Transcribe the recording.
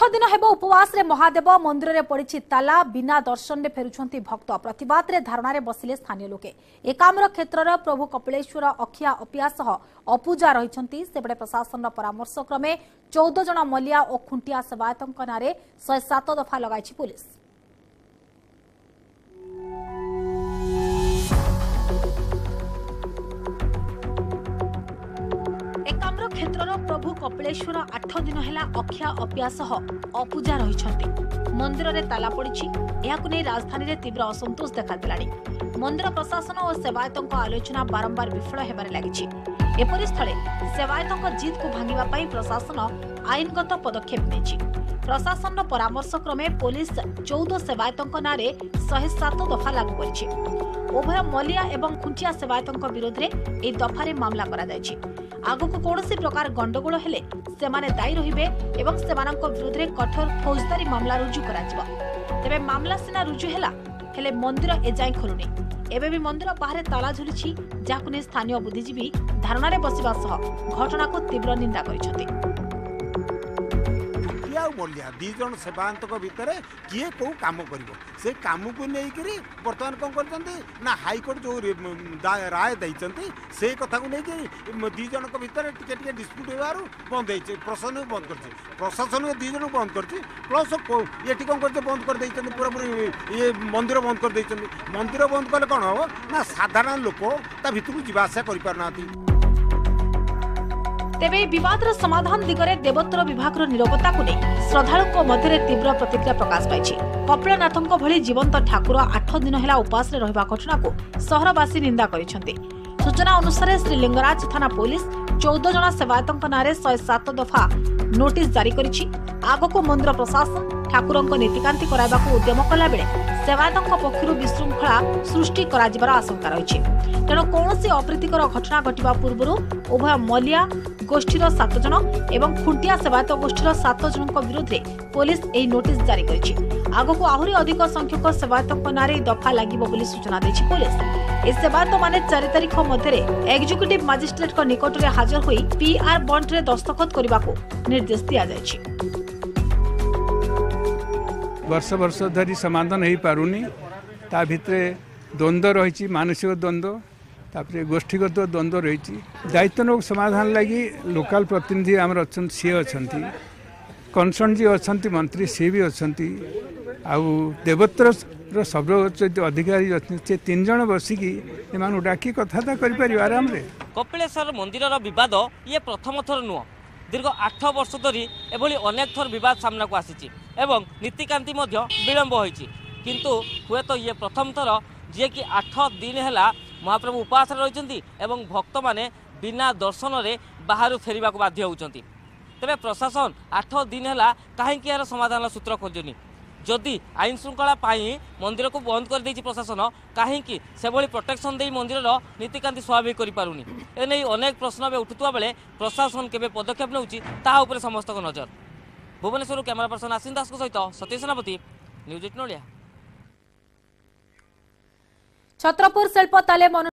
दिन हेब उपवास रे महादेव मंदिर रे पड़ी ताला बिना दर्शन रे फेरुछंती भक्त प्रतिवाद रे धारणा रे बसिले स्थानीय लोके एकाम्र क्षेत्र रे प्रभु कपिलेश्वर अखिया अपिया सह अपूजा रहिछंती सेबडे प्रशासन परामर्श क्रमे 14 जन मलिया और खुंटिया सेवायतंक नारे 107 दफा लगाइछि पुलिस। एकाम्र क्षेत्र प्रभु कपिलेश्वर 8 दिन है अखिया अपिया सह अपूजा रही मंदिर में ताला पड़ी नहीं राजधानी में तीव्र असंतोष देखा मंदिर प्रशासन और सेवायतों आलोचना बारंबार विफल होबार लगी। एपरि स्थले सेवायतों जिद को भांगिबा प्रशासन आईनगत पदक्षेप नेछि। प्रशासन परामर्श क्रमे पुलिस 14 सेवायतों नारे 107 दफा लागू करिछि। उभय मलिया एवं खुंटिया सेवायतों विरोध में यह दफारे मामला करा जायछि। आगक कौनसी प्रकार गंडगोल हेले सेमाने दायी रहिबे एवं सेमानक विरोध में कठोर फौजदारी मामला रुजु कराजिबा। तेबे मामला सिना रुजु हेला हेले मंदिर एजाई खोलुनी। एबे भी मंदिर बाहर ताला झुलिछि जाकु ने स्थानीय बुद्धिजीवी धारणा रे बसिबा सह घटना को तीव्र निंदा करिसथि। मलिया दी जन सेवांतक भितर किए कौ काम करिवो से काम को लेकर बर्तमान कौन कर हाईकोर्ट जो राय देइचंती से कथा को लेकर दी जन भितर टिके डिस्प्यूट होबार बंद होइছে प्रशासन बंद करছে प्रशासन दी जन बंद करছে प्लस ये कौन करছে बंद कर देइचंती पूरा पूरी ये मंदिर बंद कर देइचंती। मंदिर बंद कले कौन हो ना साधारण लोक ता भितर जीवा आशा करि पारनाती। तेबे विवादर समाधान दिगरे देवोत्तर विभाग निरवता को नहीं श्रद्धालुओं मध्य तीव्र प्रतिक्रिया प्रकाश पाई। कपिलनाथों भली जीवंत ठाकुर 8 दिन है उपास रहिबा घटना को सहरवासी निंदा करिसेंती। सूचना अनुसार श्रीलिंगराज थाना पुलिस 14 जन सेवायतों नारे 107 दफा नोटिस जारी करिछि। आगको मंदिर प्रशासन ठाकुरों नीतिकांति कराइबाकू उद्यम कला बेले सेवायतों पक्षरु विशृंखला सृष्टि कराजिबार आशंका रहिछि। तेणु कौनसी अप्रीतिकर घटना घटिबा पूर्व उभय मलिया गोष्ठीर 7 जन एवं खुंटिया सेवायत गोष्ठीर 7 जनक विरोध में पुलिस यह नोटिस जारी करिछि। आगको आहुरी अधिक संख्यक सेवायतों नारे दफा लागिबो बोली सूचना दैछि पुलिस। ए सेवायत माने 4 तारिख मध्य एक्जिक्यूटिव मजिस्ट्रेट निकट में हाजर होई पीआर बॉन्ड रे दस्तखत करबाको निर्देश दिया जायछि। वर्ष वर्ष धरी समाधान हो पारुनी ता भितरे द्वंद्व रही मानसिक द्वंद्व तापर गोष्ठीगत द्वंद्व रही दायित्व समाधान लगी लोकल प्रतिनिधि आमर अच्छा सी अच्छा कनसर्न जी अच्छा मंत्री सी भी अच्छा आउ देवोत्तर सर्वोच्च अधिकारी अच्छे 3 जन बसिकी एम डाकी कथा कर आराम रे। कपिलेश्वर मंदिर बद ये प्रथम थर नुह दीर्घ 8 वर्ष धरी एभली अनेक थर बद सामना को आसी नीतिकांति विलंब होती किंतु हुए तो ये प्रथम थर जी कि 8 दिन है महाप्रभु उपास रही भक्त माने बिना दर्शन रे बाहर फेरवा को बाध्य होती। तेरे प्रशासन 8 दिन है कहीं यार समाधान सूत्र खोजुनी जदि आईन श्रृंखला मंदिर को बंद कर देछि प्रशासन कहीं से भली प्रोटेक्शन दे मंदिर नीतिकांति स्वाभाविक कर पारुनी। एने अनेक प्रश्न में उठुवा बेले प्रशासन केबे पदक्षेप नेउछि ता उपरे समस्त को नजर। भुवनेश्वर कैमरा पर्सन आसिन दास सहित सतीश सेनापति न्यूज 8 नोलिया। छत्रपुर शिल्प ताले